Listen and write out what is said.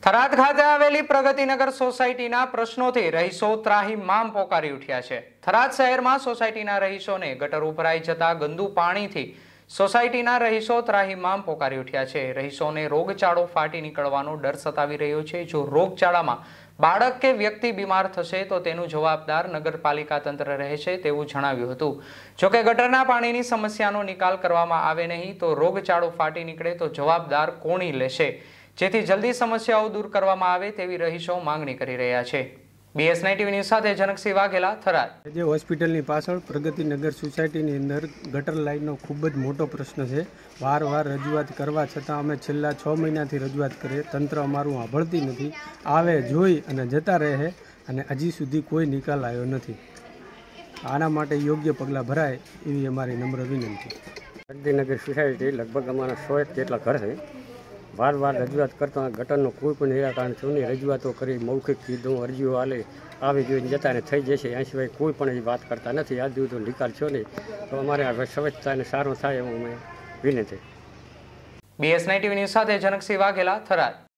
થરાદ ખાતે આવેલી પ્રગતિનગર સોસાયટીના પ્રશ્નોથી રહીશો ત્રાહિમામ પોકારી ઉઠ્યા છે। થરાદ શહેરમાં સોસાયટીના રહીશોને ગટર ઉભરાઈ જતા ગંદુ પાણીથી સોસાયટીના રહીશો ત્રાહિમામ પોકારી ઉઠ્યા છે। રહીશોને રોગચાળો ફાટી નીકળવાનો ડર સતાવી રહ્યો છે। જો રોગચાળામાં બાળક કે વ્યક્તિ બીમાર થશે તો તેનું જવાબદાર નગરપાલિકા તંત્ર રહેશે તેવું જણાવ્યું હતું। જો કે ગટરના પાણીની સમસ્યાનો નિકાલ કરવામાં આવે નહીં તો રોગચાળો ફાટી નીકળે તો જવાબદાર કોણ લેશે, જેથી જલ્દી સમસ્યાઓ દૂર કરવામાં આવે તેવી રહીશો માંગણી કરી રહ્યા છે। BS9 TV ન્યૂઝ સાથે જનકસિંહ વાઘેલા, થરાદ। જે હોસ્પિટલની પાછળ પ્રગતિનગર સોસાયટીની અંદર ગટર લાઇનનો ખૂબ જ મોટો પ્રશ્ન છે। વારવાર રજૂઆત કરવા છતાં અમે છેલ્લા 6 મહિનાથી રજૂઆત કરીએ, તંત્ર અમારું સાંભળતી નથી, આવે જોઈ અને જતા રહે અને હજી સુધી કોઈ નિકાલ આવ્યો નથી। આના માટે યોગ્ય પગલાં ભરાય એવી અમારી નમ્ર વિનંતી। પ્રગતિનગર સોસાયટી લગભગ અમારા 100 જેટલા ઘર છે। વાર રજૂઆત કરતા ગટરનું કોઈ પણ નિરાકરણ થયું નહીં। રજૂઆતો કરી, મૌખિક કીધું, અરજીઓ આવી જોઈને જતાને થઈ જશે, આ સિવાય કોઈ પણ એ વાત કરતા નથી। આજ સુધી નિકાલ થયો નહીં તો અમારે આ સ્વચ્છતાને સારું થાય એવું અમે વિનંતી। BS9 TV ન્યૂઝ સાથે જનકસિંહ વાઘેલા, થરાદ।